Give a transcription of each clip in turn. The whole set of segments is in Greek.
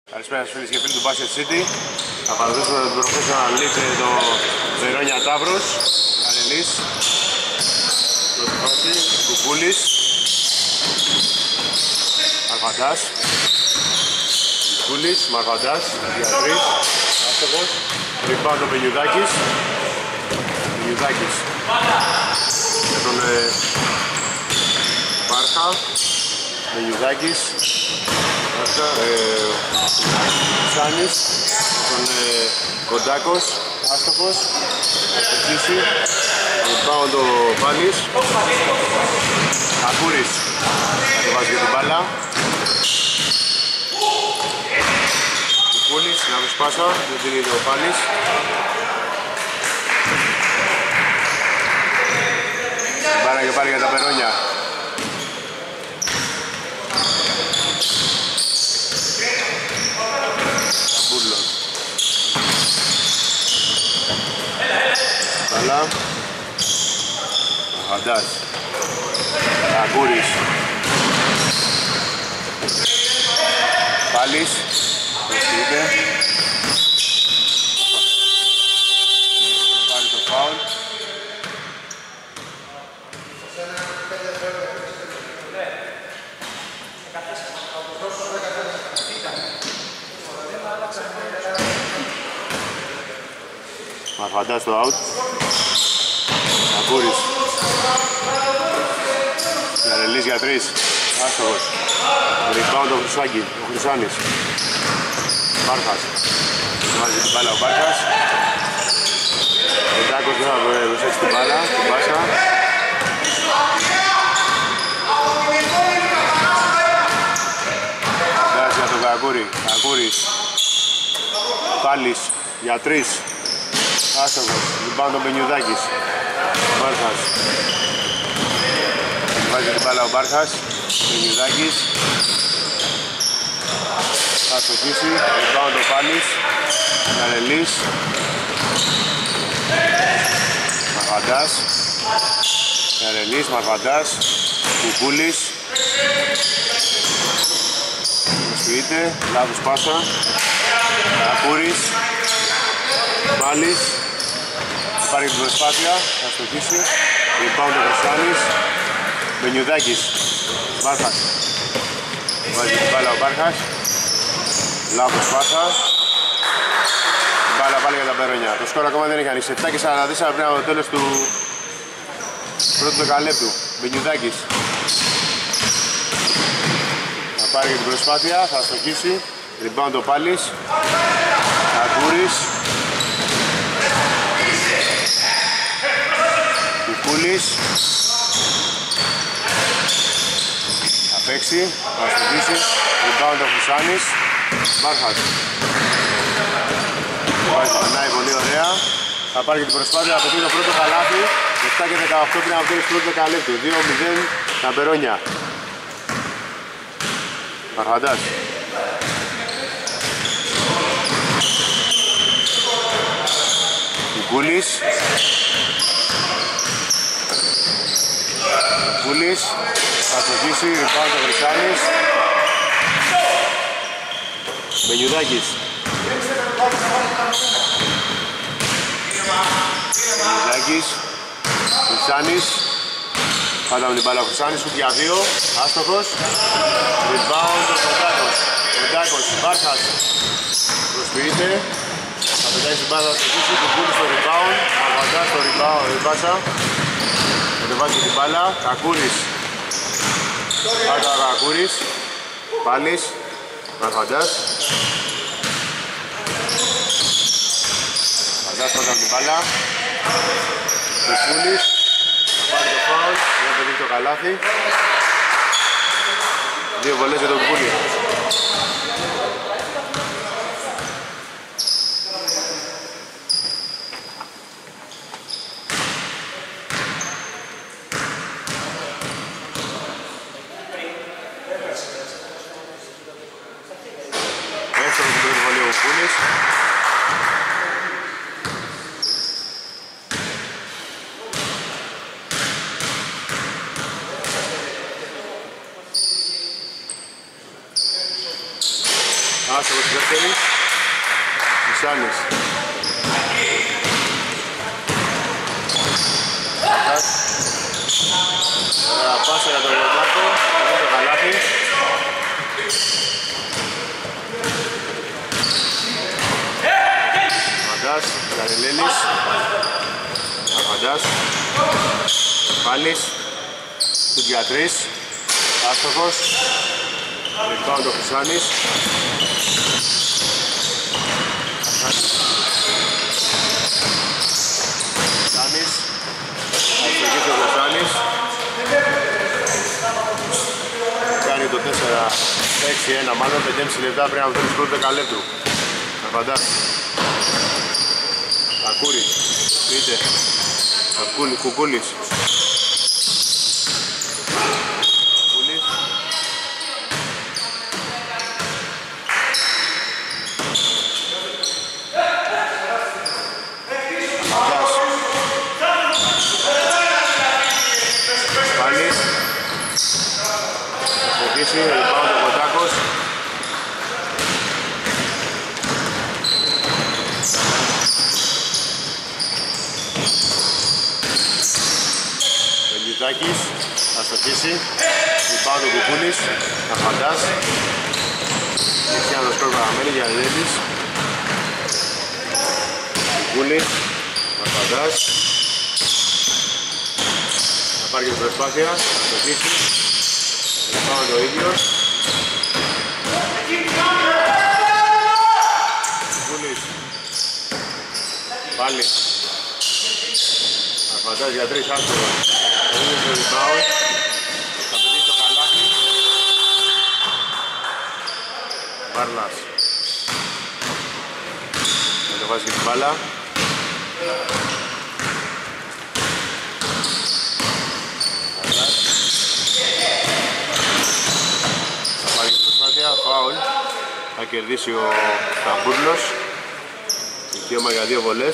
Καλησπέρα σας φίλες και φίλοι του Basket City. Θα παραδώσουμε τον Professional League το Βερόνια Ταύρος. Κανελής, πρώτη φάση, Κουκούλης, Μαρφαντάς, Κουκούλης, Μαρφαντάς, Διατρής, άστοχος, rebound ο Πενιουδάκης, με τον Μάρχα, Πενιουδάκης, Σάνης, τον Κοντάκος, άστοχος, Ευτύση, rebound ο Πάνης, Ακούρης, κατεβάζει για την μπάλα, Κουκούλης, λάθος πάσα, δεν την είδε ο Πάνης, μπάλα και πάλι για τα Περόνια. Καλά, Μαρφαντάς, Ακούρης, Πάλης, προσφύγεται, πάρει το φάουλ. Μαρφαντάς το out. Ακούρης. Διαρελής για τρεις. Άστοχος. Rebound ο Χρυσάνης. Μπάρχας. Βάζει την μπάλα ο Μπάρχας. Ο Τάκος δεν θα προσέξει την μπάλα. Την πάσα. Βάζει για τον Κακούρη. Κακούρης. Πάλης. Για τρεις. Άστοχος, rebound ο Πενιουδάκης, Μπάρχας. Βάζει την μπάλα ο Μπάρχας, Πενιουδάκης. Θα στοχίσει, rebound ο Πάλης, Κανελής. Μαρφαντάς, Κανελής, Μαρφαντάς, Κουκούλης. Προσφυγείται, λάθος πάσα, Ακούρης. Πάλης. Θα πάρει την προσπάθεια, θα στοχίσει, rebound ο Χρυσάνης, Μπενιουδάκης, Μπάρχας, βάζει την μπάλα ο Μπάρχας, λάθος πάσα, την μπάλα πάλι για τα Περόνια. Το σκορ ακόμα δεν έχει ανοίξει, 7 και 44 πριν από το τέλος του πρώτου δεκαλέπτου. Μπενιουδάκης θα πάρει και την προσπάθεια, θα στοχίσει, rebound ο Πάλης, Ακούρης, Κουκούλης. Θα παίξει, θα στοχίσει, rebound ο Χρυσάνης, Μπάρχας. Περνάει πολύ ωραία. Θα πάρει και την προσπάθεια να πετύχει το πρώτο καλάθι, 7 και 18 πριν από τέλος του πρώτου δεκαλέπτου. 2-0 τα Περόνια. Μαρφαντάς. Κουκούλης. Κουκούλης, θα στοχίσει, rebound ο Χρυσάνης. Μπενιουδάκης. Μπενιουδάκης, Χρυσάνης. Πάντα με την μπάλα ο Χρυσάνης, σουτ για 2, άστοχος. Rebound ο Κοντάκος. Κοντάκος, Μπάρχας. Προσποιείται. Θα πετάει την μπάλα, θα στοχίσει, Κουκούλης στο rebound. Μαρφαντάς στο rebound, ριμπάσα. Κατεβάζει την μπάλα, Κακούρης. Πάτα Κακούρης. Πάλης. Μαρφαντάς. Μαρφαντάς πάτα την μπάλα. Κουκούλης. Θα πάρει το φάουλ, δεν πετύχει το καλάθι. 2 βολές για τον Κουκούλη. Άσο, 4, Μισάνης. Πάσα για τον Λοντάκο, το καλάθι. Αφαντάς, Καρελέλης. Αφαντάς. Πάλης. Του για 3. Άστοχος. Rebound ο Χρυσάνης. Χρυσάνης. Αστοχής ο Χρυσάνης. Κάνει το 4-6-1 μάλλον 5,5 λεπτά πριν από το τέλος του δεκαλέπτου. Αφαντάς. Ακούρης. Πείτε. Κουκούλης. Rebound ο Κοντάκος. Πελιουτάκης θα στοχίσει. Rebound ο Κουκούλης. Αφαντάς. Έχει ένα σκορ παραμένει για Λέλης. Κουκούλης. Αφαντάς. Θα πάρει και την προσπάθεια. Θα στοχίσει. Πάμε το ίδιο. Κούλης. Πάλι. Αφαντάς για 3 άστομα. Είναι στο rebound. Θα πετύχει το καλάθι. Μπάρλας. Θα το βάζει και την μπάλα. Φάουλ. Θα κερδίσει ο Καμπούρλος. Δικαίωμα για 2 βολές.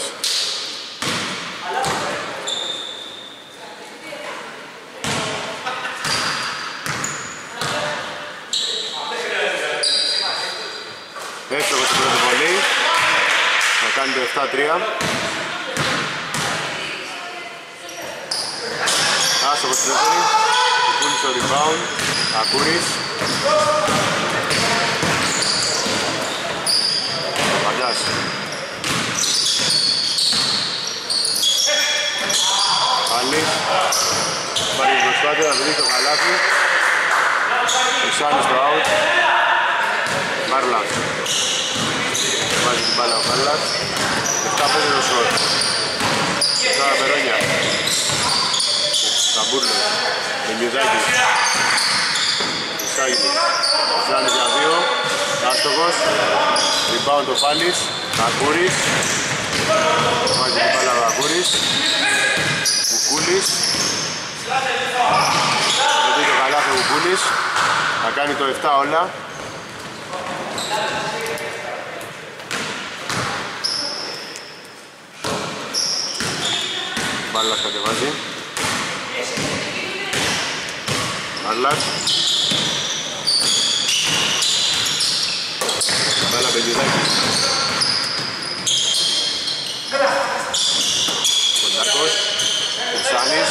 Έστοχος στην πρώτη βολή. Θα κάνει το 7-3. Άστοχος στην δεύτερη. Κουκούλης στο rebound. Ακούρης. Παντάς. Πάλι. Πάρει την προσπάθεια να βρει το καλάθι. Χρυσάνης στο out. Μάρλας. Βάζει την μπάλα ο Μάρλας. 7-5 το σορ. 4 περόνια. Καμπούρλος. Μιμιουδάκης. Χρυσάνης για 2. Άστοχος. Rebound ο Πάλης. Ακούρης. Βάζει την μπάλα ο Ακούρης. Κουκούλης. Δεν το καλάθι ο Κουκούλης. Θα κάνει το 7 όλα. Μπάλας κατεβάζει. Μπάλας. Μπάλα Πελιουδάκη. Κοντάκος. Χρυσάνης.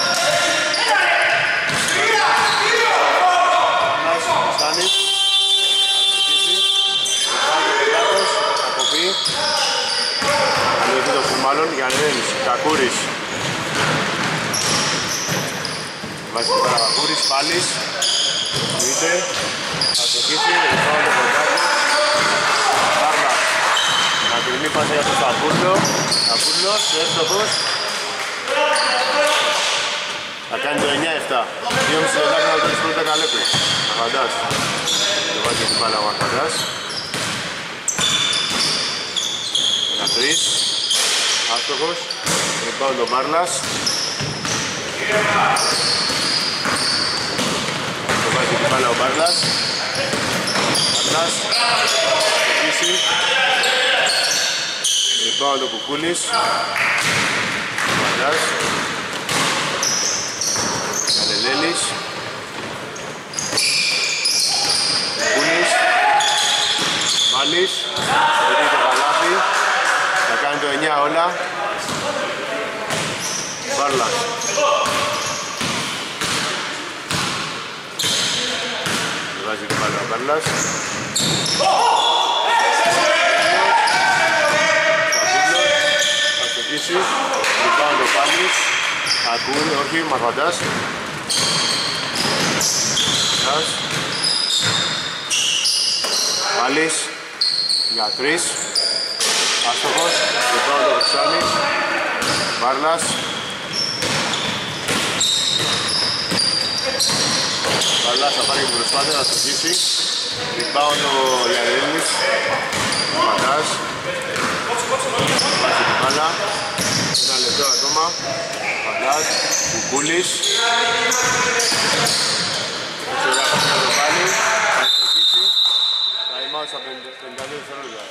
Χρυσάνης. Κοντάκος. Αποπεί. Αλληλωθεί το φουμάλλον για Νέλης. Κακούρης. Βάζει την πάρα Κακούρης. Πάλης. Είτε. Θα το χύσει. Ρηφάω το Κοντάκος. Πάρλα. Μακρινή πάσα για τον Σταπούρλο. Σταπούρλος, εύστοχος. Θα κάνει το 9-7. 2,5 λεπτά να το τέλος πρώτα καλέπρι. Αφαντάς. Το βάζει την μπάλα ο Αφαντάς. 13. Άστοχος. Rebound ο Μάρλας. Το βάζει την μπάλα ο Μάρλας. Μάρλας. Στοχίσει. Rebound ο Κουκούλης. Μάρλας. Καλελέλης. Κουκούλης. Πάλης, έχει το καλάθι, θα κάνει το 9 όλα. Βάρλας. Βάζει την μπάλα ο Βάρλας. Θα στοχίσει, λοιπόν το Πάλης, ακούει, όχι, Μαρβαντάς. Πάλης, για 3, άστοχος, λοιπόν το Βρυσάνης, Βάρλας. Βάρλας θα πάρει την προσπάθεια, θα στοχίσει, rebound ο Γιαννίδης, Μαρβαντάς. Βάζει την μπάλα, 1 λεπτό ακόμα, Μαρβαντάς, Κουκούλης. Εξαιρετικά θα το πάλι, θα στοχίσει, θα είμαι στα 52 δευτερόλεπτα.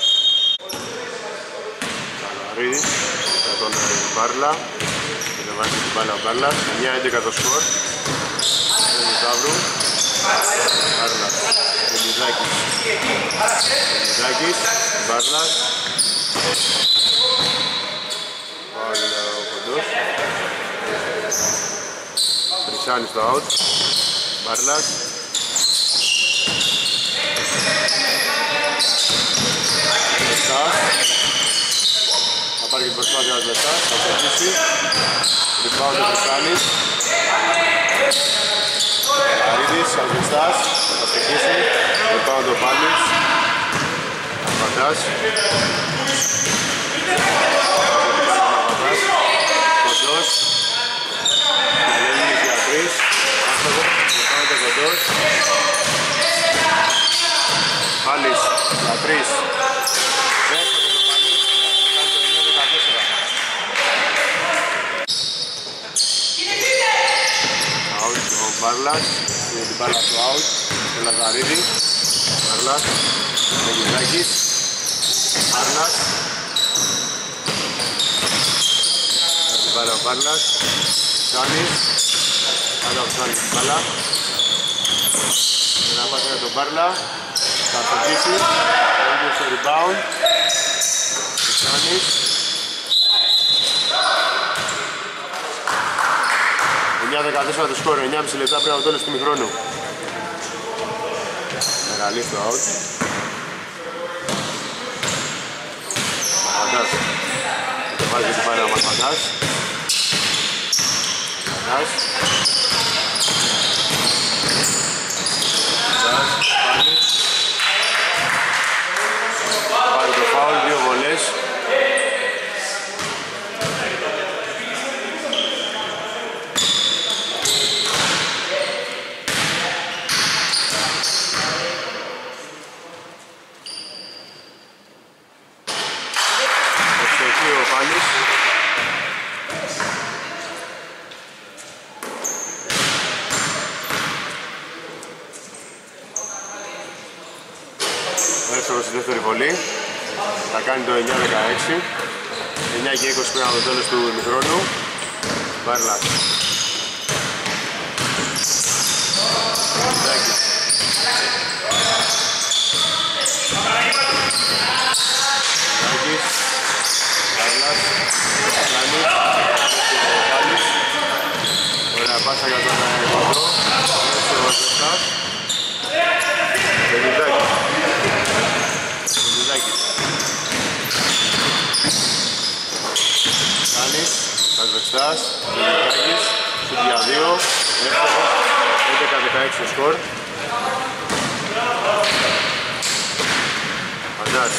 Καλαρίδης, για τον Βάρλα, και θα βάζει την μπάλα ο Βάρλας, 9-11 το σκορ. Θέλει Σταύρου, Βάρλας, Ελιδάκης, Βάρλας. Πάλι ο κοντός. Βρυσάνης στο out, Βάρλας. Θα πάρει την προσπάθεια του Βεστάς, θα στοχίσει. Rebound ο Βρυσάνης. Αρίδης, Βεστάς, θα στοχίσει. Rebound ο Πάλης. Αρβαντάς. Κοντός. Καλένης για 3. Άστοχο. Rebound ο Κοντός. Πάλης για 3. Βάρλας, είναι την μπάλα στο out, στο Λαζαρίδη, Βάρλας, Μεγιδάκης, Βάρλας, την μπάλα ο Βάρλας, Σάνης, άλλο Σάνης την μπάλα, ένα πάσα για τον Βάρλα, θα αρχίσει, το ίδιο στο rebound, Σάνης, 9-14 το σκόρ, 9,5 λεπτά πριν από το τέλος του ημιχρόνου. Μεγαλής το out. Μαρφαντάς. Το βάζει και πάρει ο Μαρφαντάς. Μαρφαντάς. Πάρει το φάουλ, 2 βολές. Εύστοχος στη δεύτερη βολή, θα κάνει το 9-16, 9 και 20 πριν από το τέλος του ημιχρόνου. Βάρλας. Ζάκης. Ζάκης. Βάρλας. Ζάνης. Βάρλας. Ωραία πάσα για τον Κοντό. Εύστοχος Βεστάς. Ελιδάκης. Σάνης, Ασβεστάς, Ελιδάκης, σουτ για 2, εύστοχος, 11-16 το σκορ. Φαντάς.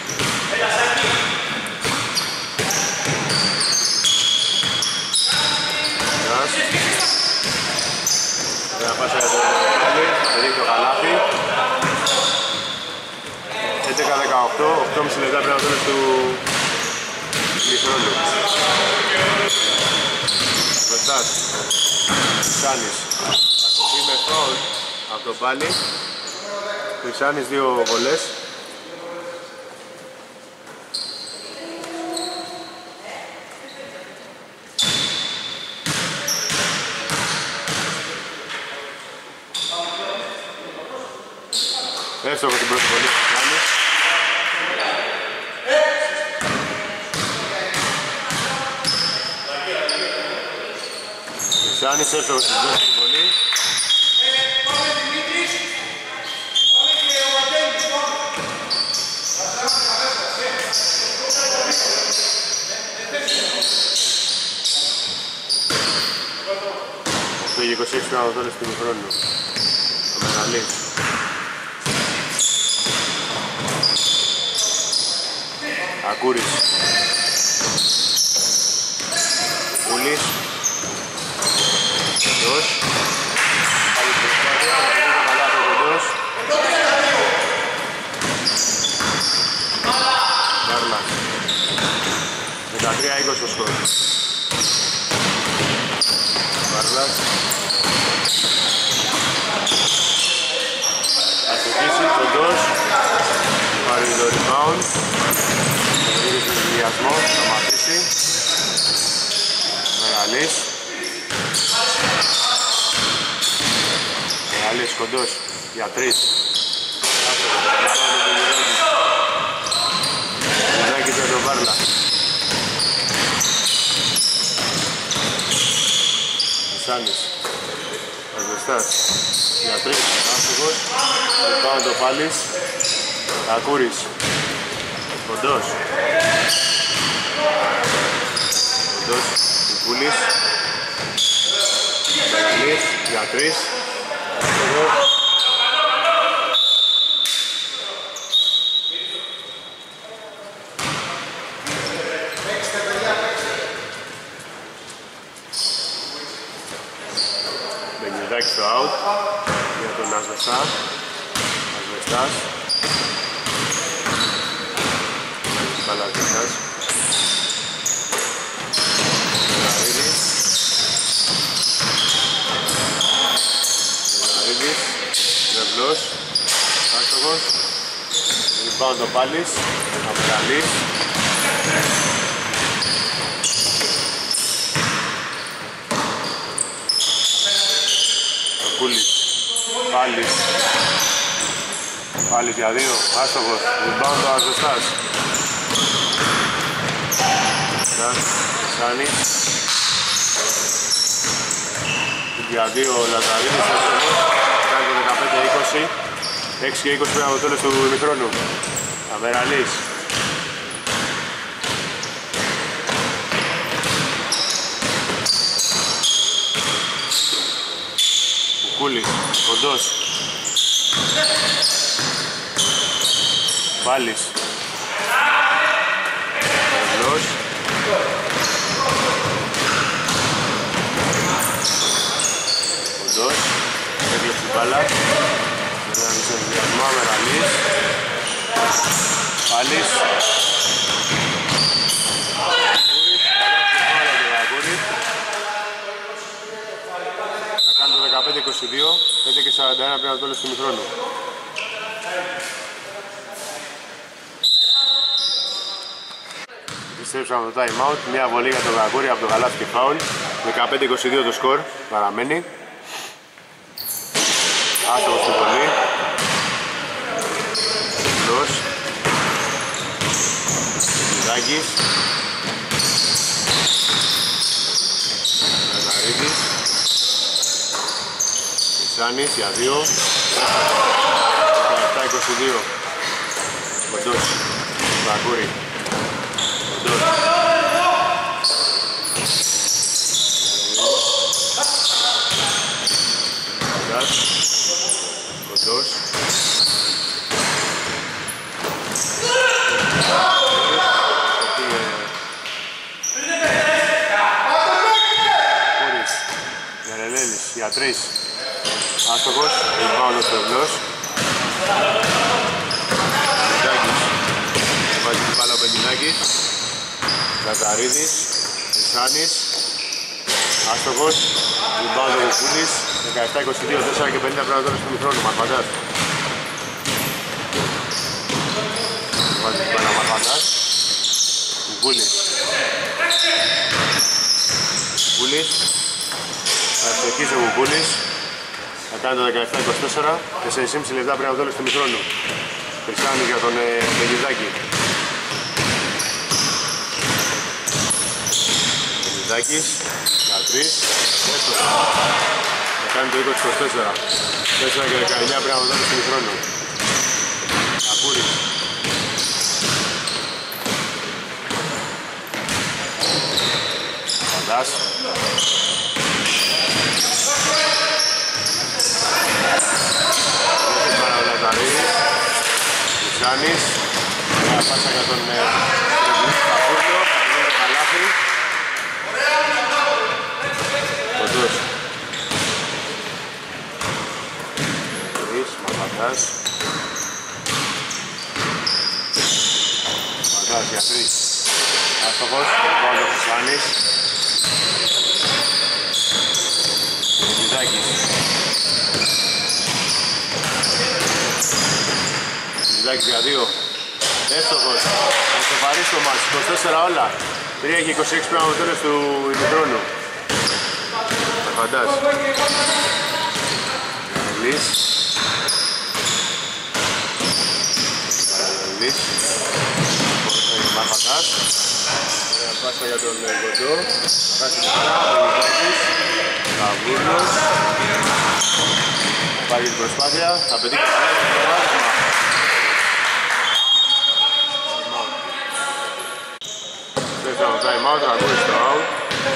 Φαντάς. Ένα πάσα για το Πάλι, θα δείχνει το καλάθι. 11-18, 8,5 λεπτά πριν από το τέλος του ημιχρόνου. Βεστάς, Σάνης, θα κοπεί με φάουλ από τον Πάλι. Σάνης 2 βολές. Εύστοχος την πρώτη βολή του Σάνης. Χρυσάνης εύστοχος στην δεύτερη βολή. Το 26 πράγμα τώρα στην χρόνο. Ο Μεγαλής. Ακούρης. Ούλης. Κοντός. Πάλι προσπάθεια, θα πηγαίνει καλά το Κοντός. Κάρλας. 13-20 το σκορ. Κάρλας. Θα στοχίσει, Κοντός. Πάρει το rebound. Θα βγει στον συνδυασμό, θα μαθήσει. Μεγαλής. Μεγαλής, Κοντός, για 3. Μηδάκης για τον Βάρλα. Χρυσάνης. Ασβεστάς. Για 3. Άστοχος. Πάνω το Πάλης. Ακούρης. Κοντός. Κοντός. Κουκούλης. Μεγαλής. Για 3. Άστοχος. Μπενιουδάκης στο out για τον Ασβεστά. Ασβεστάς. Μπάλα Ασβεστάς. Μεγαρίδης. Μεγαρίδης. Ρευλός. Άστοχος. Rebound το Πάλης. Αμεγαλής. Κούλης. Πάλης. Πάλης για 2. Άστοχος. Rebound το Ασβεστάς. Σάνι. Για 2 ο Λαζαρίδης. Άστοχος. Κάνει το 15-20. 6 και 20 πριν από το τέλος του ημιχρόνου. Αμεραλής. Κουκούλης. Κοντός. Πάλης. Ευλός. Κοντός. Έκλεψε την μπάλα. Έναν συνδυασμό, Αμεραλής. Πάλης. Θα κάνει το 15-22, 5 και 41 πριν από το τέλος του ημιχρόνου. Επιστρέψαμε από το time out, μια βολή για τον Γαγκούρη από το Γαλάφι και φάουλ. 15-22 το σκορ, παραμένει. Άστοχος στην βολή. Λος. Μηδάκης. Μεγαρίδης. Χρυσάνης για 2. 17-22. Κοντός. Γαγκούρη. Κοντός. Κοντός. Κούρης. Μερελέλης για 3. Άστοχος. Rebound στο Ευλός. Μηδάκης. Βάζει την μπάλα ο Πεντινάκης. Λαζαρίδης. Χρυσάνης. Άστοχος. Rebound ο Κουκούλης. 17-22, 4 και 50 πρέπει να τώρα στο μικρόνο. Μαρφαντάς. Βάζει την μπάλα Μαρφαντάς. Κουκούλης. Κουκούλης. Θα ευτυχίσει ο Κουκούλης. Θα κάνει το 17-24. 4,5 λεπτά πριν από το τέλος του μικρόνου. Χρυσάνης για τον Μπενιδάκη. Μπενιδάκης. Για 3. 3, έστω. Θα κάνει το 20-24. 4 και 19 πρέπει να δώσει στον χρόνο. Κακούρης. Φαντάς. Έχει πάρα ο Λαζαρίδης. Λουτσάνης. Μια πάσα για τον Παπούλιο. Καλάθι. Κοντός. Μαφαντάς. Μαφαντάς για 3. Άστοχος. Πάω το Χρυσάνης. Μιζάκης. Μιζάκης για 2. Εύστοχος. Θα σοφαρίσει το μάτς. 24 όλα. 3 και 26 πρέπει από τέλος του ημιχρόνου. Μαφαντάς. Ελής. Μαφαντάς. Ωραία πάσα για τον Κοντό. Κάτσε την πάρα, ο Λουκάκης. Καβούρνος. Πάει την προσπάθεια. Θα πετύχει καλά το προβάδισμα. Δεύτερο time out, ακούει στο out.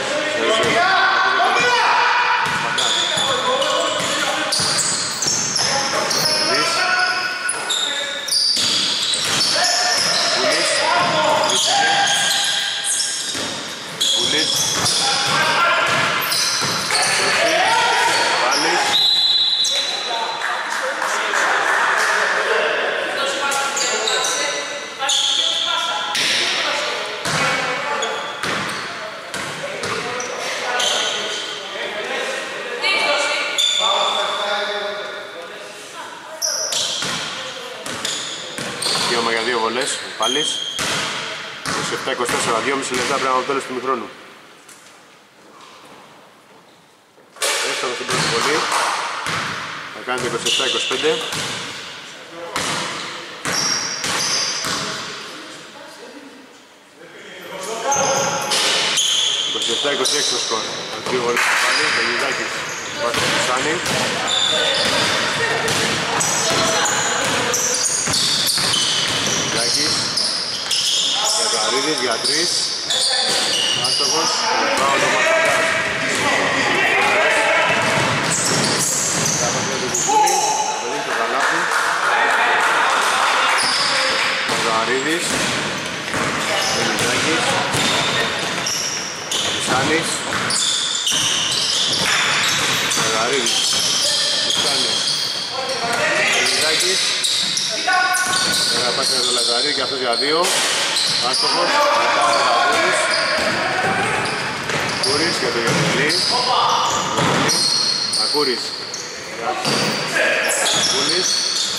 Για 2 βολές, πάλις 27-24, 2,5 λεπτά πρέπει από το τέλος του ημιχρόνου. Έστοχο στην πρώτη βολή. Θα κάνει το 27-25. Το 27-26 το σκορ. Από 2 βολές πάλι, το Γιουδάκης πάει στο Χρυσάνη. Ζαρίδης για 3. Άστοχος. Πάω το Μαφαντάς. Θα πάει το κουκούρι. Θα πετύχει το καλάθι. Ζαρίδης. Μελιτάκης. Χρυσάνης. Ζαρίδης. Χρυσάνης. Μελιτάκης. Ένα πάση για το Λαζαρίδη και αυτός για 2. Άστοχος, μετά ο Καβούρης. Ακούρης για το Γιονελή. Ακούρης. Ακούρης.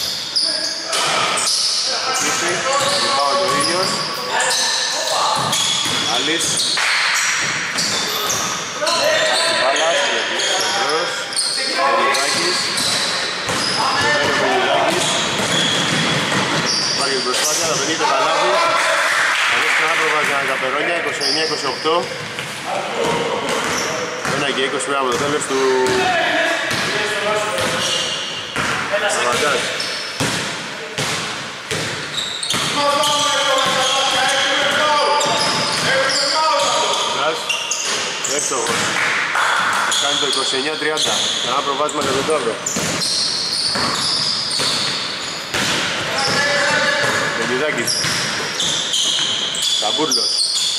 Ακούσι. Λυπάω το ίδιος. Άλλης. Άστη μπάλας. Εμπρός. Πελιδάκης. Πελίδακης. Υπάρχει την προσπάθεια, θα πετύχει το καλάθι. Ξανά προβάζει ένα καπερόνια, 29-28. 1 και 20 πέρα από το τέλος του Μαφαντάς. Εύστοχος. Θα κάνει το 29-30. Ξανά προβάζουμε για τον Ταύρο. Πελιδάκης. Καμπούρλος.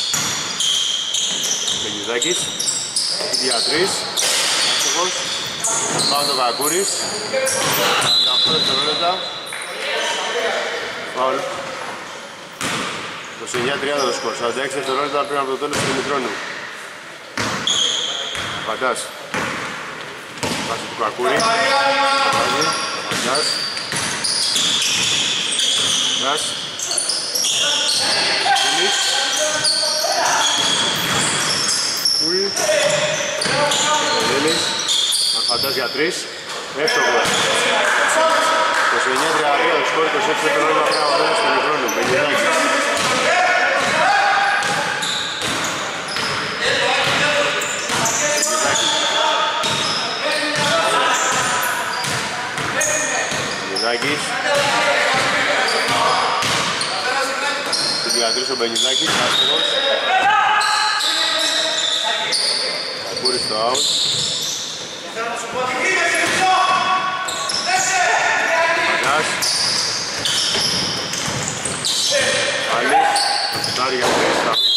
Μελιδάκης. Για 3. Άστοχος. Πάω το Κακούρης. 48 δευτερόλεπτα. Φαουλ. 29-30 το σκορ. 46 δευτερόλεπτα πριν από το τέλος του ημιχρόνου. Φαντάς. Πάση του Κακούρη. Φαντάς. Φαντάς. Λίλης. Μαφαντάς για 3. Εύστοχος. 29-32 το σκορ, 26 δευτερόλεπτα πριν από τέλος του ημιχρόνου. Μελιδάκης. Κυριακής. Του 13 ο Μπενιδάκης, άστεγος. Κακούρης στο out. Μαγκάς. Πάλι, θα σουτάρει για τρεις, θα πει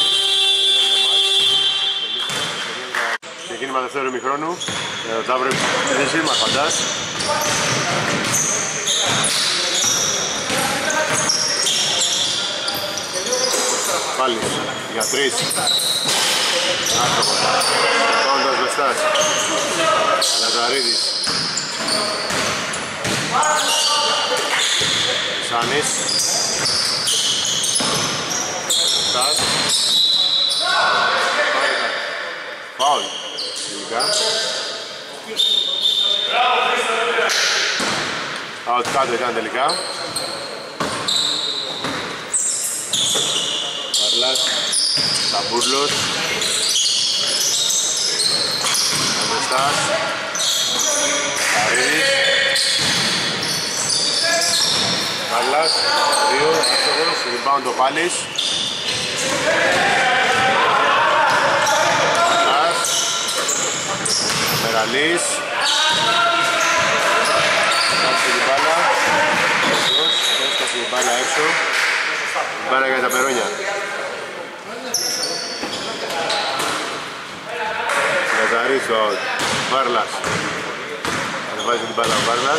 το ξεκίνημα δεύτερου ημιχρόνου. Ταύρο επίθεση, Μαρφαντάς. Πάλι, για τρεις. Άστοχος. Κόντας Βεστάς. Λαζαρίδης. Σάνης. Βεστάς. Φάουλ. Τελικά. Out κάτω ήταν τελικά. Βαρλάς. Σαμπούρλος. Βεστάς. Καρίδης. Βαρλάς. 2. Άστοχος. Rebound ο Πάλης. Μεραλής. Κάτσε την μπάλα. Έσκασε την μπάλα έξω. Την μπάλα για τα περόνια. Λαζαρής ο Βάρλας. Ανεβάζει την μπάλα ο Βάρλας.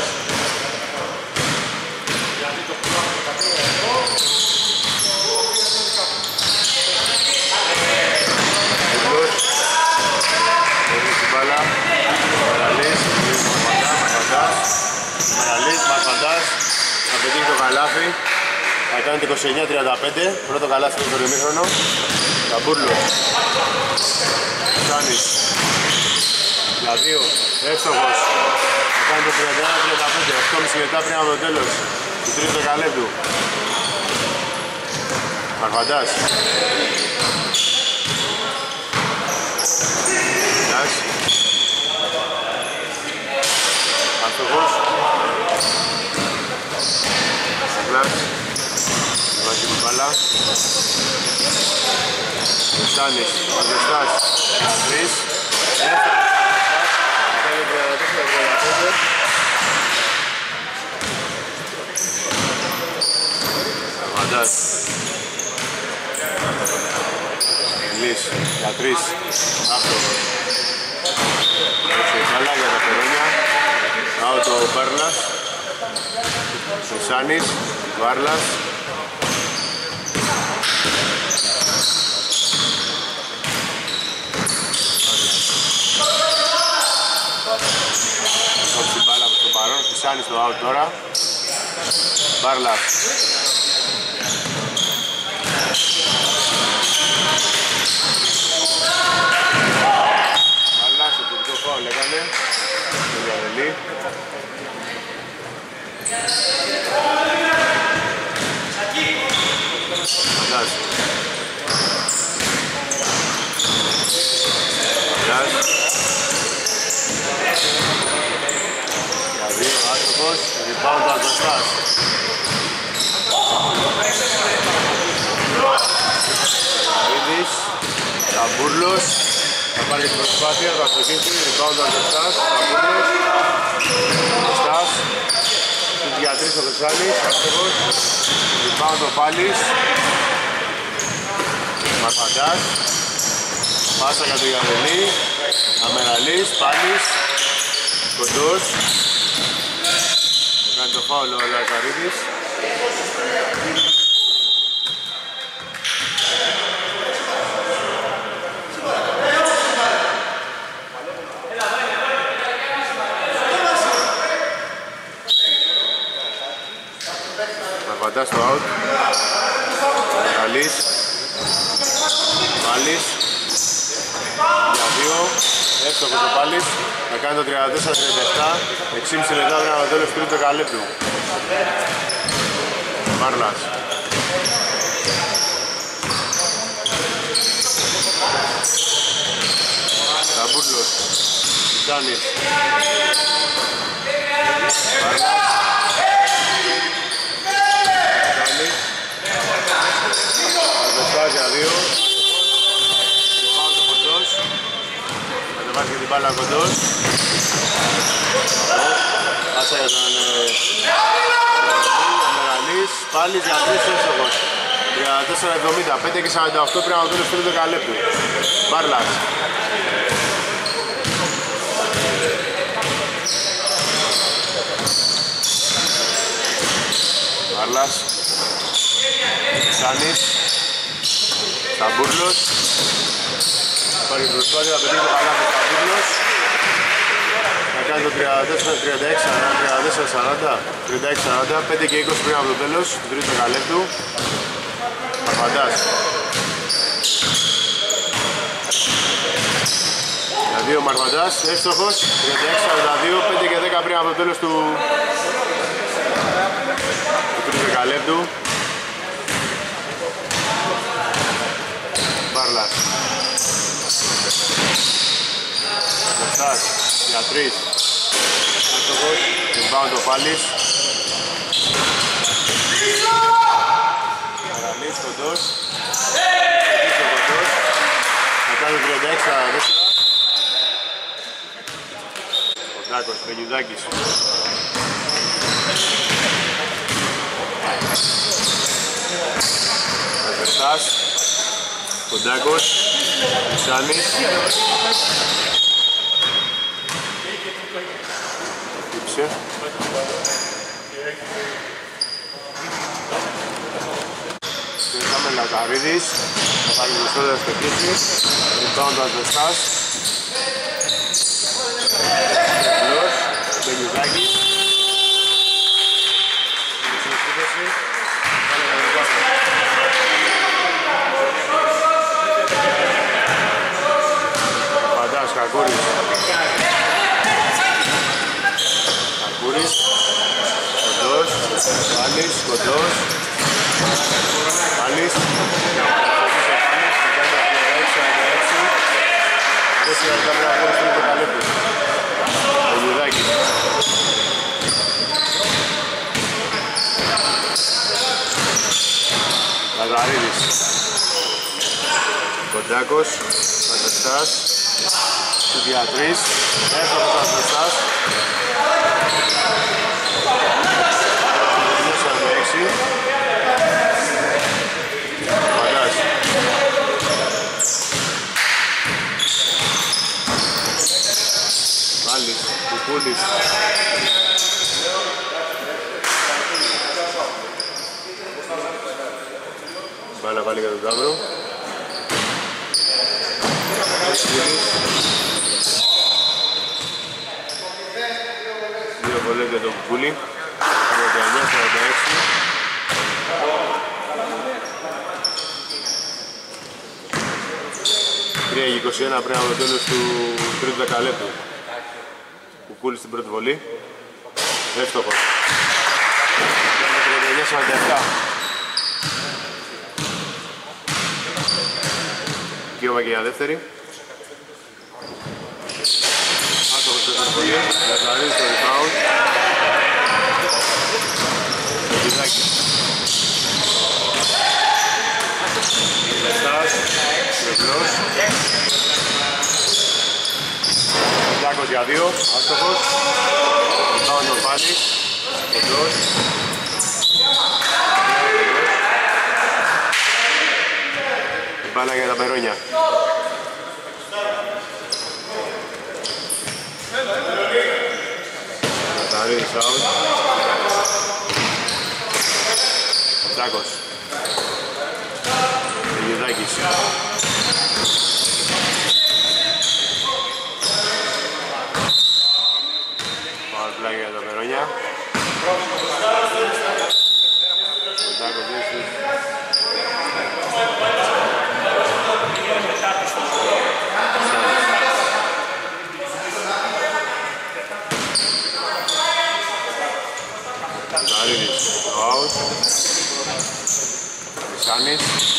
Μαρφαντάς θα πετύχει το καλάθι, θα κάνει το 29-35, πρώτο καλάθι στο ημίχρονο. Καμπούρλος, Σάνης, για 2, εύστοχος, θα κάνει το 31-35, 8,5 λεπτά πριν από το τέλος του τρίτου δεκαλέπτου. Μαρφαντάς. Άστοχος. Βάζει την μπάλα. Σάνης, Βεστάς, 3. Βαντάς. Ελής, για 3. Άστοχος. Έτσι, μπάλα για τα περόνια. Out ο Βάρλας. Σάνης, Βάρλας. Κόψει μπάλα από το παρόν, Σάνης το out τώρα. Βάρλας. Βάρλας, το τυπικό φάουλ έκανε. Το διαδελεί. Μαντάς. Δηλαδή, άστοχος, rebound ο Βεστάς. Καρίδης, Σαμπούρλος, θα πάρει την προσπάθεια, θα αστοχίσει, rebound ο Βεστάς, Σαμπούρλος, Βεστάς, τους για 3 ο Βεσάλης, άστοχος, rebound ο Πάλης, Μαρφαντάς, πάσα για το Γιαννελή, Αμεραλής, Πάλης, κοντός, θα κάνει το φάουλ ο Λαζαρίδης. Μαρφαντάς στο out, Αμεραλής, Πάλης, για 2, εύστοχος ο Πάλης, θα κάνει το 34-37, 6,5 λεπτά πριν από το τέλος του τρίτου δεκαλέπτου. Βάρλας. Καμπούρλος, Σάνης, Βάρλας, Αδεσπάς για 2. Πάω το Κοντός. Κατεβάζει και την μπάλα ο Κοντός. Πάσα για τον Αμερανής. Πάλι για 3 εύστοχος. 34-70, 5 και 48 πρέπει να δούμε στο 10 λεπτού. Μπάρλας. Μπάρλας. Σάνης. Σταμπούρλος. Υπάρχει προσπάθεια να πετύχει το καλάθι ο Σταμπούρλος. Να κάνει το 36-40, 5 και 20 πριν από το τέλος του τρίτου δεκαλέπτου. Μαρφαντάς. Για 2 Μαρφαντάς, εύστοχος, 36-42, 5 και 10 πριν από το τέλος του τρίτου δεκαλέπτου. Μπάρλας. Μεστάς, για 3. Εύστοχος, rebound ο Πάλης. Καραλής, Κοντός. Θα κάνει 36-44. Ο Ντάκος, Μπενιουδάκης. Μεστάς. Κοντάκος. Σάνης. Χτύπησε. Είχαμε Λαζαρίδης, θα πάρει γλωστόδια στο κήση, rebound ο Ασβεστάς. Τεχνός, Μπενιουδάκης. Φαντάς, Κακούρης. Κακούρης. Κοντός, Πάλης, Κοντός. Πάλης. Τέσσερα λεπτά πρέπει να βγάλει στο δεκαλέπτου. Ο Γιουδάκης. Λαζαρίδης. Κοντάκος. Ασβεστάς. Σουδιατρής. Εύστοχος ο Ασβεστάς. 46. Φαντάς. Πάλης, Κουκούλης. Μπάλα πάλι για τον Ταύρο. Κουκούλης. 2 βολές για τον Κουκούλη. 39-46. 3-21 πριν από το τέλος του τρίτου δεκαλέπτου. Κουκούλης στην πρώτη βολή. Εύστοχος. 39-47. Κύωμα και για δεύτερη. Άστοχος στην πρώτη βολή. Λαζαρίδης στο rebound. Κοντιδάκη. Μεστάς. Ρευλός. Κοντάκος για 2. Άστοχος. Rebound ο Πάλης. Κοντός. Μπάλα για τα Περόνια. Καταρρύδης out. Κοντάκος. Γιουδάκης. Πάω πλάγια για τα Περόνια. Κοντάκος ίσως. Καταρρύδης out. Σάνης.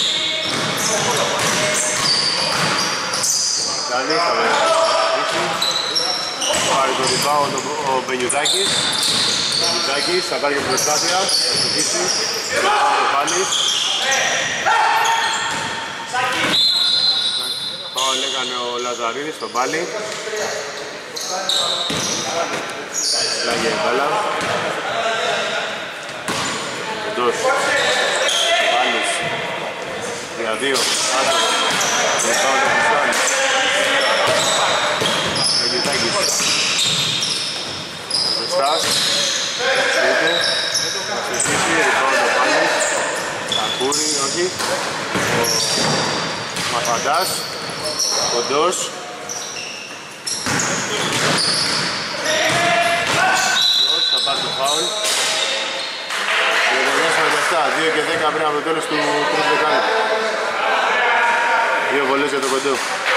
Σάνης θα βρει. Πάρει το rebound ο Μπενιουδάκης. Μπενιουδάκης θα πάρει και προσπάθεια. Θα στοχίσει. Ο Πάλης. έκανε ο Λαζαρίδης στον πάλι. Λάγε η μπάλα. Εντός. Πάλης. 3-2. Άτομο. Ριμπάουντ ο Χρυσάνης. Εγγιτάκης. Βεστάς. Σπίτε. Θα συζήσει. Ριμπάουντ ο Πάλης. Σακούρι, όχι. Ο Μαφαντάς. Κοντός. Θα πάρει το φάουλ. 39-47, 2 και 10 πριν από το τέλος του τρίτου δεκάλεπτου. 2 βολές για το Κοντό.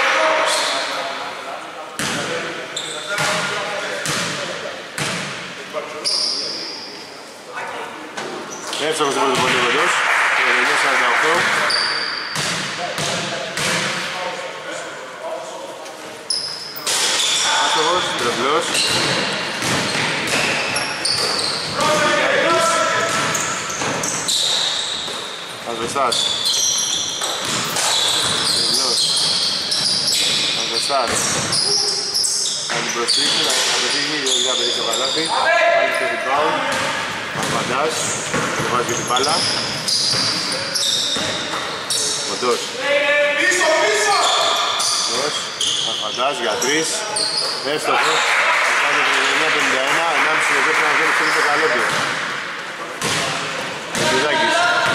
Εύστοχος στην πρώτη βολή ο Κοντός. 39-48. Άστοχος, τρευλός. Ασβεστάς. Τρευλός. Ασβεστάς. Θα την προσφύγει, θα πετύχει, δεν θα πετύχει το καλάθι. Πάλι στο rebound. Μαφαντάς. Το βάζει την μπάλα. Κοντός. Κοντός. Μαφαντάς για 3. Εύστοχο. Θα κάνει 39-51. 1,5 λεπτό πρέπει να γίνει στο τρίτο καλόπιο. Μητζάκης.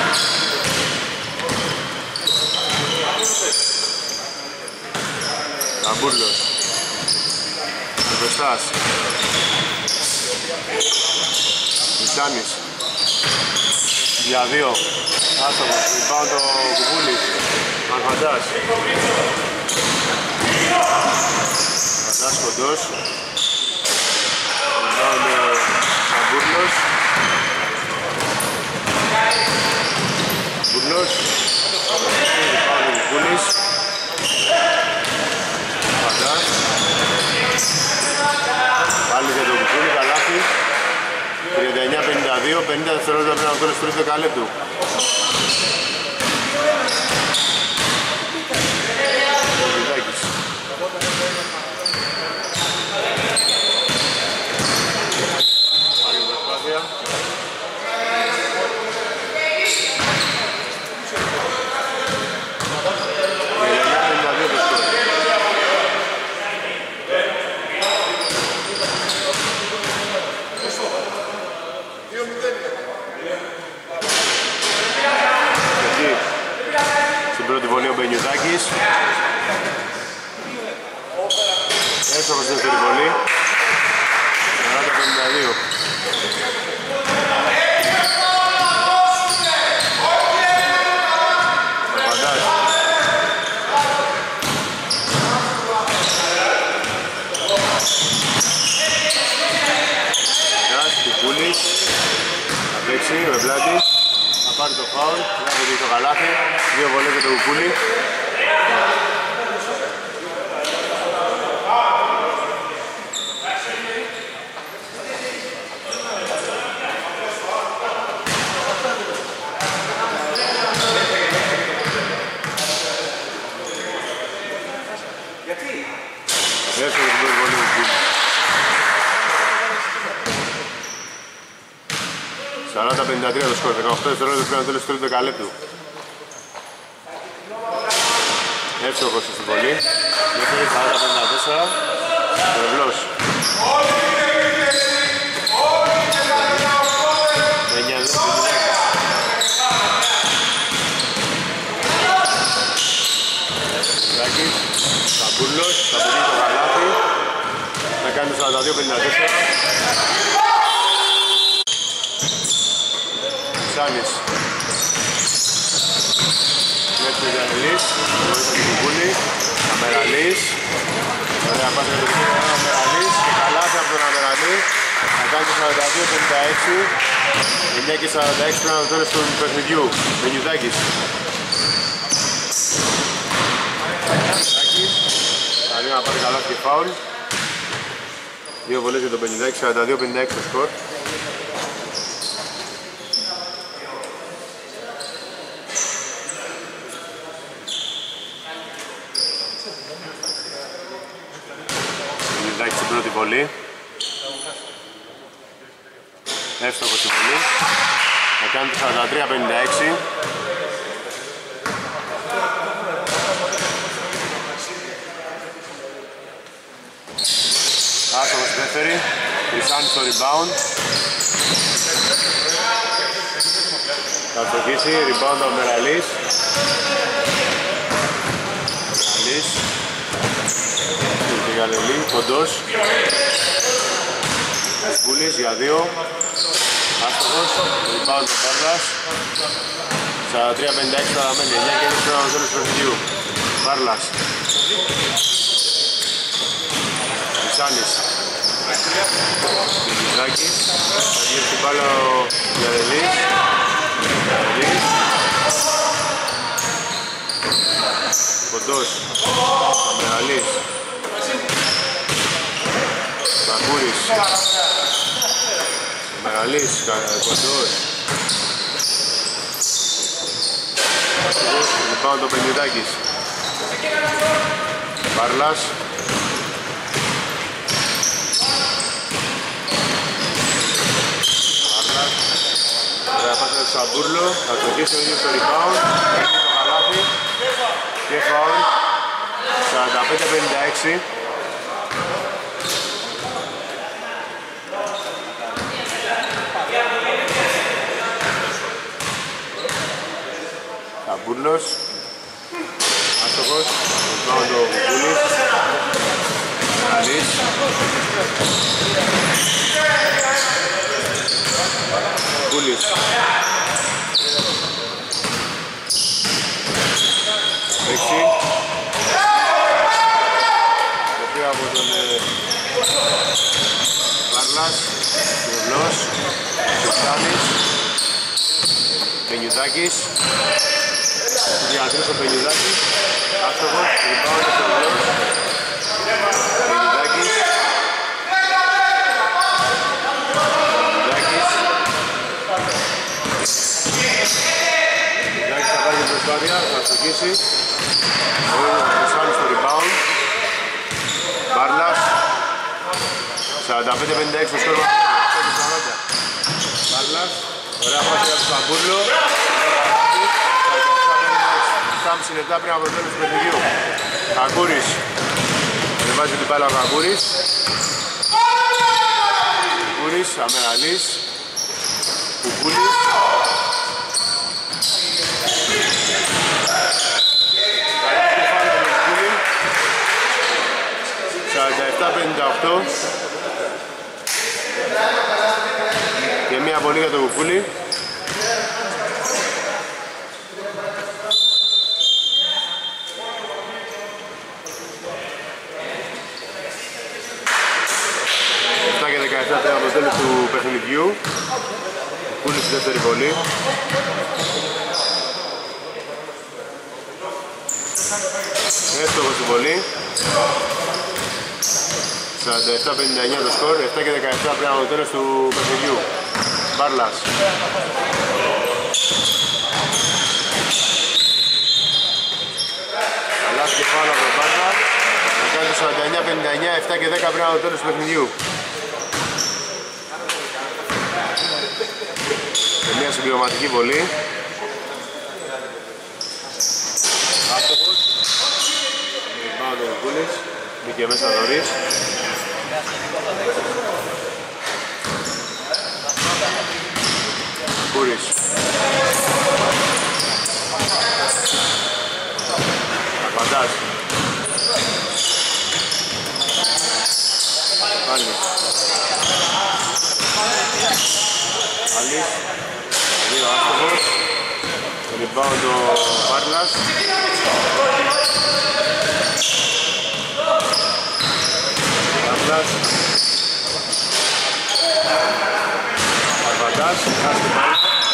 Καμπούρλος. Βεστάς. Μισάνης. Για 2. Άστοχος. Rebound το Κουκούλης. Μαρφαντάς. Μαρφαντάς Κοντός. Rebound Καμπούρλος. Καμπούρλος. Rebound το Κουκούλης. Μαρφαντάς. Πάλι για τον Κουκούλη, καλάθι. 39-52, 50 δευτερόλεπτα πριν από το τέλος του τρίτου δεκαλέπτου. Βιδάκης. Πάλι η προσπάθεια. Στην πρώτη βολή ο Μπενιουδάκης. Εύστοχος στη δεύτερη βολή. 40-52. Μαρφαντάς. Κουκούλης. Θα παίξει με πλάτη. Θα πάρει το φάουλ, θα πετύχει το καλάθι. 2 βολές για το Κουκούλη. Δεύτερο την πρώτη βολή του Κουκούλη. 40-53 το σκορ, 18 δευτερόλεπτα πριν το τέλος του τρίτου δεκαλέπτου. Εύστοχος στη βολή. Δεύτερη 40-54. Τρευλός. 9-2. Ζάκης. Καμπούρλος. Θα πετύχει το καλάθι. Θα κάνει το 42-54. Μισάνης. Λέξτε για Ανελής. Βοήθεια του Κουκούλη. Αμεραλής. Ωραία πάσα για το Κουκούλη. Αμεραλής. Και καλάθι από τον Αμεραλή. Θα κάνει το 42-56. 9 και 46 πριν από το τέλος του παιχνιδιού. Μπενιουδάκης. Μπενιουδάκης. Θα δει να πάρει καλάθι και φάουλ. 2 βολές για τον Μπενιουδάκη. 42-56 το σκορ. βολή. Εύστοχος η βολή. Θα κάνει το 43-56. Άστοχος η δεύτερη. Τρισάνης στο rebound. Θα αστοχίσει, rebound ο Μεραλής. Μεραλής. Για Λελή, κοντός. Βούλης για 2. Άστοχος, rebound ο Μπάρλας. 43-56 παραμένει, 9 και 1 στο τέλος του παιχνιδιού. Μπάρλας. Μισάνης. Μιζάκης. Θα γύρει την μπάλα ο Γιαρελής. Γιαρελής. Κοντός. Αμεραλής. Κακούρης. Αμεραλής. Κοντός. Λυπάμαι το Πενιδάκης. Μπάρλας. Θα πάτε το Σαμπούρλο, θα το γυρίσει ο ίδιος στο rebound, έχει το καλάθι και φάουλ 45-56. Σαμπούρλος, άστοχος, rebound ο Βουκούλης, Μεραλής. Βουκούλης. Δεξί. Κοπή από τον Βάρλας, Κυρλός, Σουστάνης, Πενιουδάκης. Διατρής ο Πενιουδάκης, άστοχος, rebound ο Κυρλός, Πενιουδάκης. Προσπάθεια, θα αστοχίσει. Ο Ρουσάνης στο rebound. Μπάρλας. 45-56 στο σκόρμα. Μπάρλας. Ωραία πάση για τον Σαμπούρλο. 47-56 λεπτά πριν από το τέλος του παιχνιδιού. Κακούρης. Ανεβάζει την μπάλα ο Κακούρης. Κακούρης, Αμεραλής. Κουκούλης. 47-58 και μία βολή για το Κουκούλη. Αυτά και 17 πριν από το τέλος του παιχνιδιού. Κουκούλη στη δεύτερη βολή. Εύστοχος στη βολή. 47-59 το σκορ, 7 και 17 πριν από το τέλος του παιχνιδιού. Μπάρλας. Αλλάζει και πάνω από τον Μπάρλα. Θα κάνει το 49-59, 7 και 10 πριν από το τέλος του παιχνιδιού. Και μια συμπληρωματική βολή. Άστοχος. Πάνω τον Κουκούλης. Μπήκε μέσα νωρίς. Κούρης. Απαντάς. Πάλι. Πάλι. Δύο άστοχος. Rebound ο Βάρλας. Βάρλας. Αρβαντάς. Κάστη πάλι.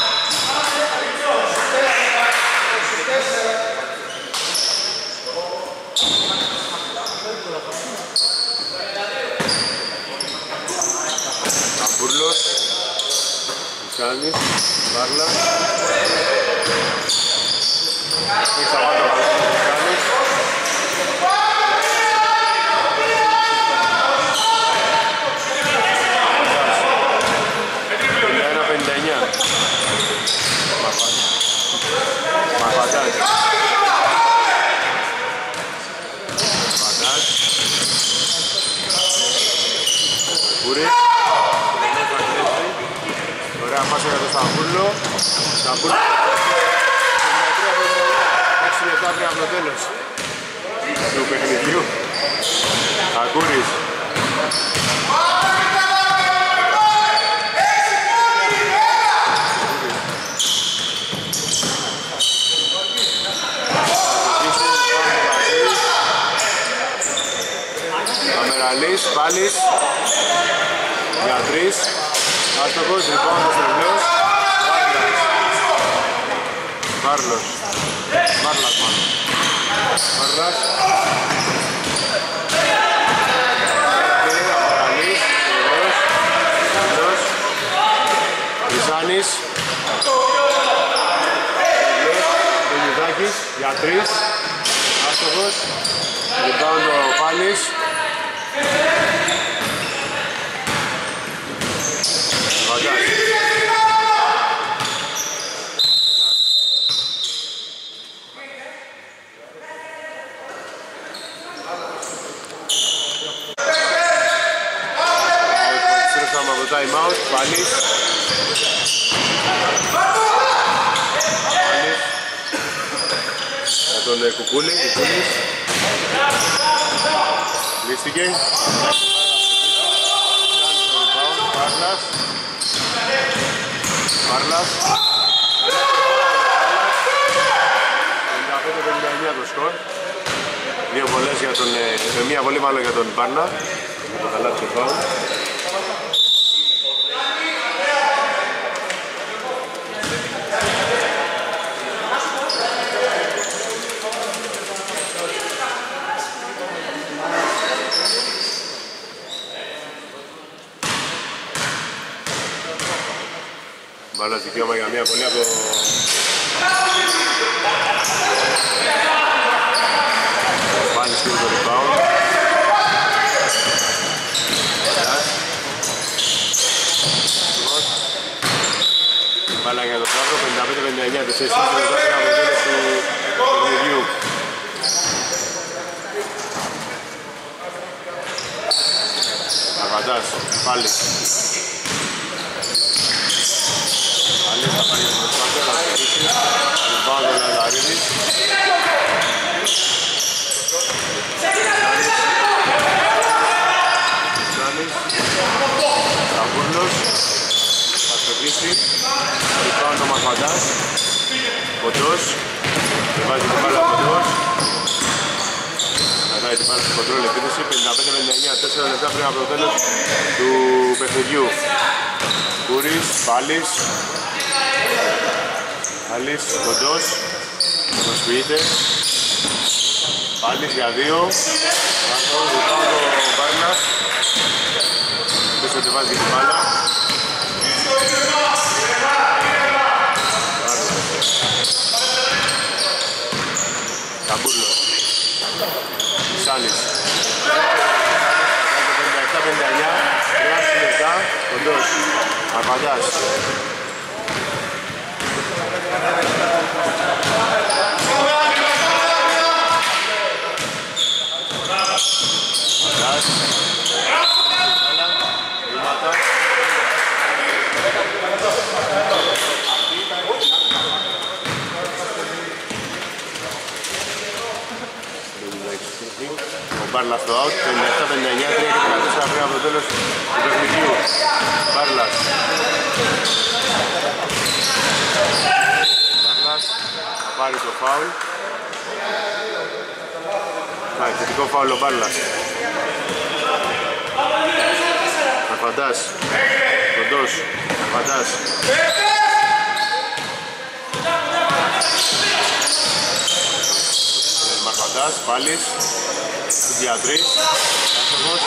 Αμπούρλος. Μισάνης. Βάρλα. Έχει απάντω καλά. Μισάνης. Καμπούρης 6 λεπτά πριν από το τέλος του παιχνιδιού. Καμπούρης Καμεραλής, Πάλης για 3. Άστοχος, λοιπόν, ο Σερβιός. Μάρλος. Μάρλας μάλλον. Μάρλας. Καμεραλής, Σερβιός. Χρυσάνης. Δελιδάκης για 3. Άστοχος. Λοιπόν, ο Πάλης. Στρέφαμε από το time out, Πάλης. Με τον Κουκούλη, Κουκούλης. Λύστηκε. Μάρλας. Μάρλας. 55-59 το σκορ. Δύο βολές για τον... μία βολή μάλλον για τον Πάρνα. Με το καλάθι του φάουλ. Μπάλας δικαίωμα για μία βολή από το... Πάλι στείλει το rebound. Μπάλα για τον Παύλο, 55-59, 4 λεπτά από το τέλος του παιχνιδιού. Καβατάς, πάλι. Πάλι θα πάρει την προσπάθεια, θα στηρίσει. Rebound ο Λαζαρίδης. Σαβούρλος θα στοχίσει. Rebound ο Μαρφαντάς. Κοντός. Βάζει την μπάλα ο Κοντός. Κρατάει την μπάλα στο κοντρόλ επίθεση. 55-59, 4 λεπτά πριν από το τέλος του παιχνιδιού. Κούρης, Πάλης. Πάλης, Κοντός. Προσποιείται. Πάλης για 2. Κάτω, rebound ο Μπάρνας. Πίσω ότι βάζει την μπάλα. Καμπούρλος. Σάνης. 57-59. 3 λεπτά. Κοντός. Αρπαντάς. Αρπαντάς. Βήματα. Ο Μπάρλας στο out, 57-59, 3 και 34 πριν από το τέλος του παιχνιδιού. Μπάρλας. Μπάρλας θα πάρει το φάουλ. Θετικό φάουλ ο Μπάρλας. Αρφαντάς. Κοντός. Αρφαντάς. Μαρφαντάς, Πάλης. Για 3. Άστοχος.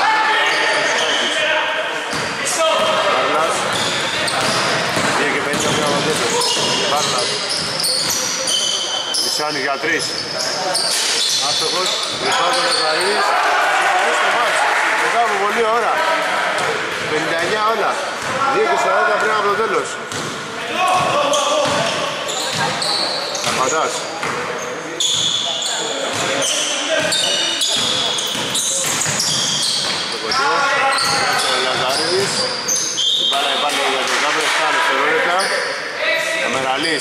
Μπάρλας. 2 και 50 πριν από το τέλος. Μπάρλας. Λυσάνης για 3. Άστοχος. Ριφάουντ ο Λαζαρίδης. Μετά από πολλή ώρα. 59 όλα. 2 και 40 πριν από το τέλος. Αρπαντάς. Το κοντό. Ο Λαζαρίδης. Την μπάλα υπάρχει για τον Κάπρε. 7 δευτερόλεπτα. Μεραλής.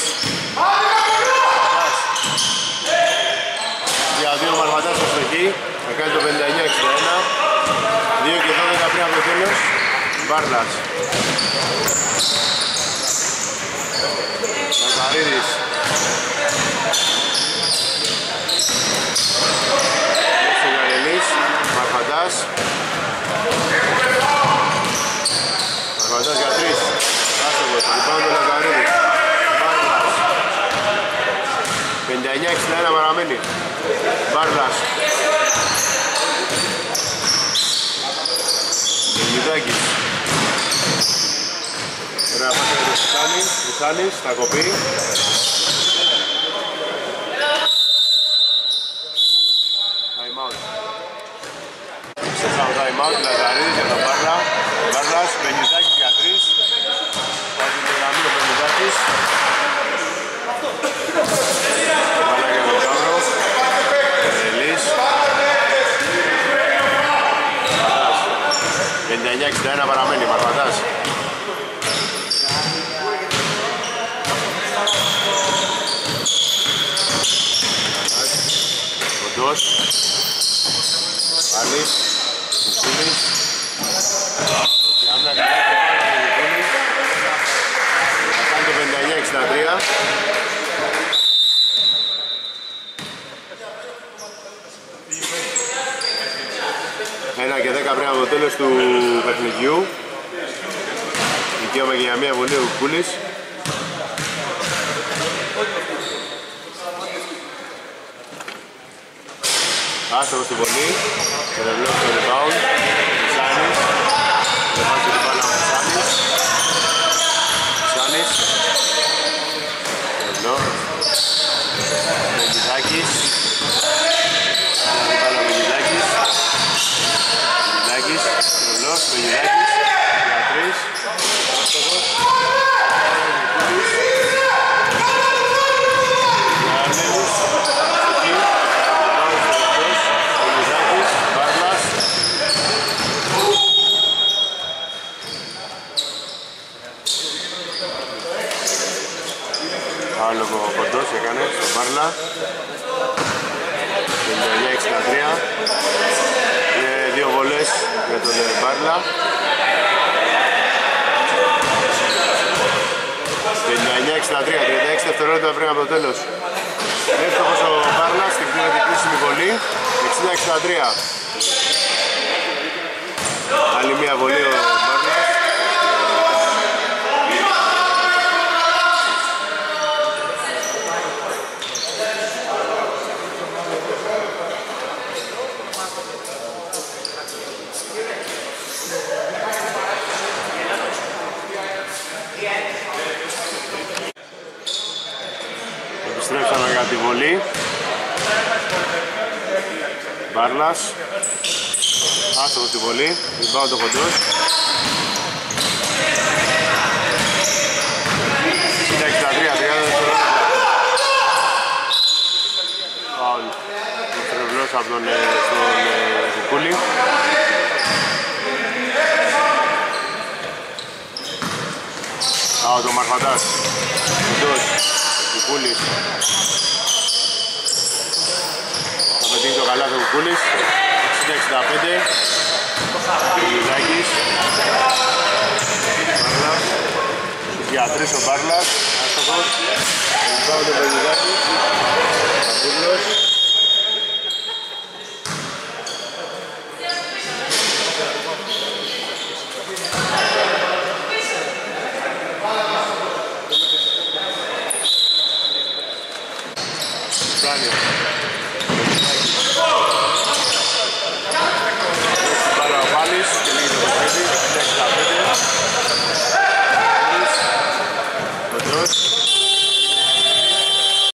Για δύο Μαρματάς στο στοχή. Θα κάνει το 59-61. 2 και 12 πριν από το τέλος. Μπάρλας. Ζαχαρίδης. Σιγαρελής. Μαρματάς. Μαρματάς για 3. Άστοχος. Λυπάμαι τον Ζαχαρίδη. Μπάρλας. 59-61 παραμένει. Μπάρλας. Λιδάκης. Ωραία πάσα για το Φυσάνης, θα κοπεί. Time out. Ξέχαμε time out, Λαζαρίδης για τον Μπάρλα. Μπάρλας, Πενιδάκης για 3. Βάζει το γραμμή ο Πενιδάκης. Μπάλα για τον Κάμρο. Ελής. 59-61 παραμένει, Μαρματάς. Κοντός. Άλλης. Κουτσούλης. Και άμυνα καλά και πάνω από το Κουτσούλη. Θα κάνει το 59-63. 1 και 10 πριν από το τέλος του παιχνιδιού. Δικαίωμα και για μία βολή ο Κουκούλης. Άστοχος στην βολή. Περευλός στο rebound. Σάνης. Λεβάζει την μπάλα ο Σάνης. Σάνης. Περευλό. Μεντιδάκης. Την μπάλα ο Μεντιδάκης. Μεντιδάκης. Περευλός. Μεντιδάκης. Για 3. Άστοχος. Κουκούλης. Για Ανέλους. Άλλο κοντός έκανε στον Μπάρλα. 59-63. Και 2 βολές για τον Μπάρλα. 59-63, 36 δευτερόλεπτα πριν από το τέλος. Εύστοχος ο Μπάρλας στην κρίσιμη βολή. 60-63. Άλλη μία βολή ο Μπάρλας. Επιστρέψαμε για τη βολή. Μπάρλας. Άστοχος στη βολή. Rebound το κοντός. 60-63, 30 δευτερόλεπτα. Φάουλ. Τρευλός από τον Κουκούλη. Out ο Μαρφαντάς. Κοντός. Κουκούλης. Θα πετύχει το καλάθι ο Κουκούλης. 60-65. Λιδάκης. Μπάρλας. Για 3 ο Μπάρλας. Άστοχος. Πάμε το Λιδάκης. Κούλος. Κάνει.